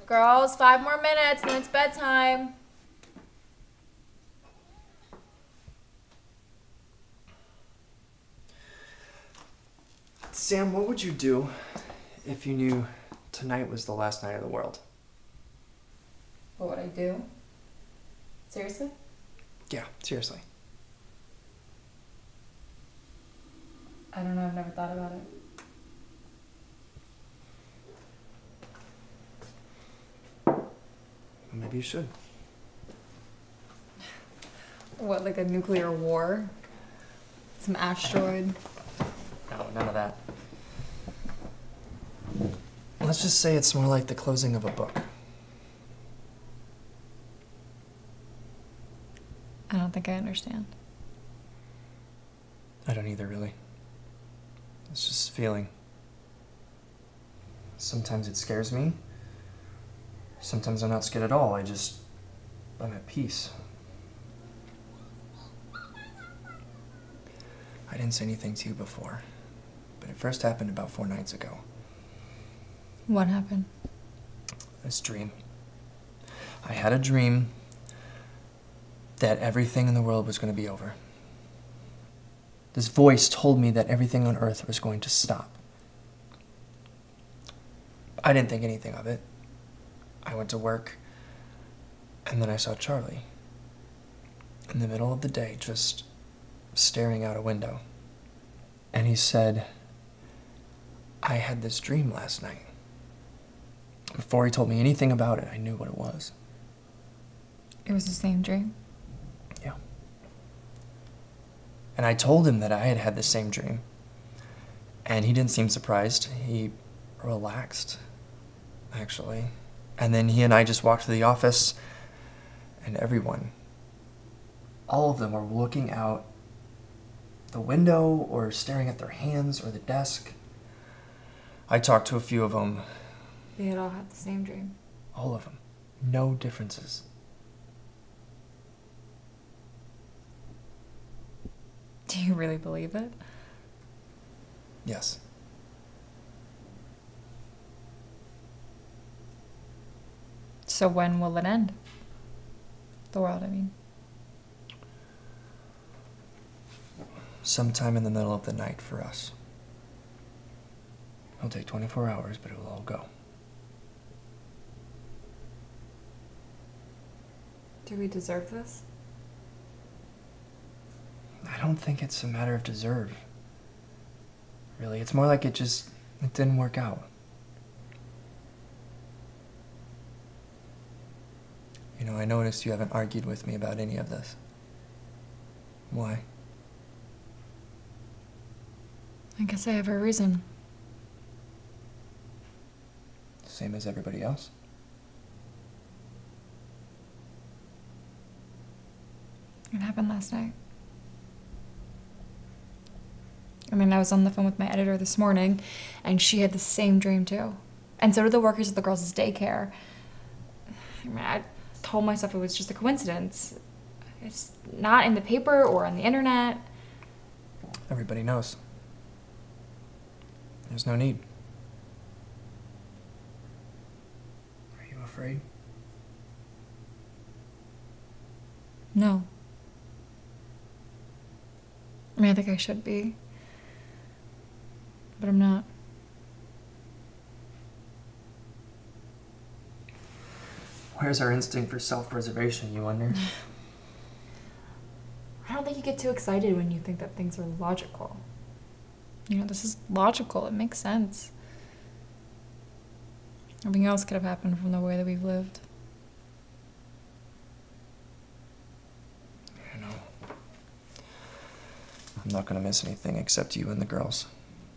Girls, 5 more minutes, and then it's bedtime. Sam, what would you do if you knew tonight was the last night of the world? What would I do? Seriously? Yeah, seriously. I don't know, I've never thought about it. Maybe you should. What, like a nuclear war? Some asteroid? No, none of that. Let's just say it's more like the closing of a book. I don't think I understand. I don't either, really. It's just feeling. Sometimes it scares me. Sometimes I'm not scared at all. I'm at peace. I didn't say anything to you before, but it first happened about 4 nights ago. What happened? This dream. I had a dream that everything in the world was going to be over. This voice told me that everything on earth was going to stop. I didn't think anything of it. I went to work, and then I saw Charlie in the middle of the day, just staring out a window. And he said, I had this dream last night. Before he told me anything about it, I knew what it was. It was the same dream? Yeah. And I told him that I had had the same dream. And he didn't seem surprised. He relaxed, actually. And then he and I just walked to the office, and everyone, all of them were looking out the window or staring at their hands or the desk. I talked to a few of them. They had all had the same dream. All of them. No differences. Do you really believe it? Yes. So when will it end? The world, I mean. Sometime in the middle of the night for us. It'll take 24 hours, but it will all go. Do we deserve this? I don't think it's a matter of deserve. Really, it's more like it didn't work out. You know, I noticed you haven't argued with me about any of this. Why? I guess I have a reason. Same as everybody else? It happened last night. I mean, I was on the phone with my editor this morning, and she had the same dream too. And so did the workers at the girls' daycare. I mean, I told myself it was just a coincidence. It's not in the paper or on the internet. Everybody knows. There's no need. Are you afraid? No. I mean, I think I should be. But I'm not. Where's our instinct for self-preservation, you wonder? I don't think you get too excited when you think that things are logical. You know, this is logical. It makes sense. Nothing else could have happened from the way that we've lived. I know. I'm not gonna miss anything except you and the girls.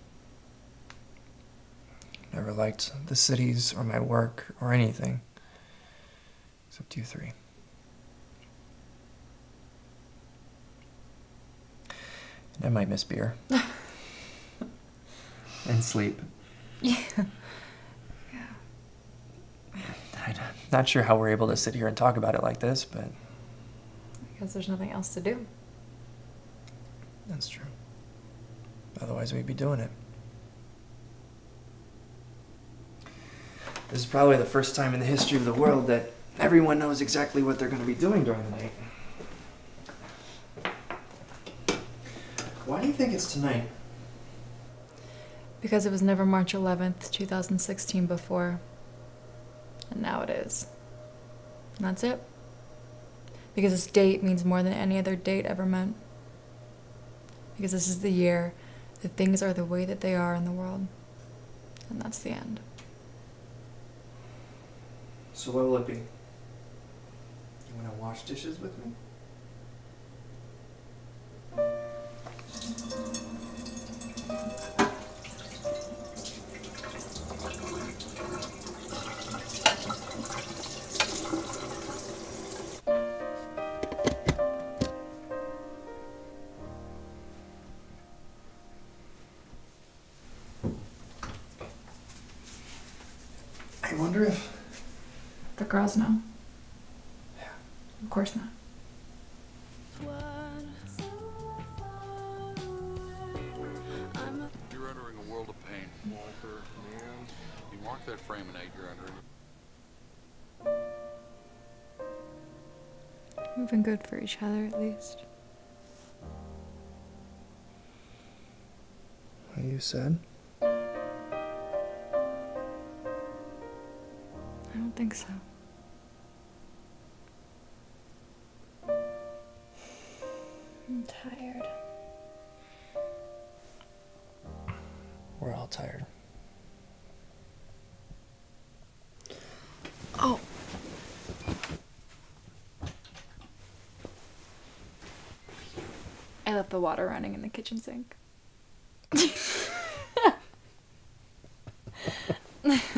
Never liked the cities or my work or anything. Except you three. And I might miss beer. And sleep. Yeah. I'm not sure how we're able to sit here and talk about it like this, but... Because there's nothing else to do. That's true. Otherwise we'd be doing it. This is probably the first time in the history of the world that everyone knows exactly what they're going to be doing during the night. Why do you think it's tonight? Because it was never March 11th, 2016 before. And now it is. And that's it. Because this date means more than any other date ever meant. Because this is the year that things are the way that they are in the world. And that's the end. So what will it be? You want to wash dishes with me? I wonder if... The girls know. Yeah. Of course not. You're entering a world of pain. Walker, man. You mark that frame and 8, you're entering. We've been good for each other, at least. What you said? I don't think so. I'm tired. We're all tired. Oh. I left the water running in the kitchen sink.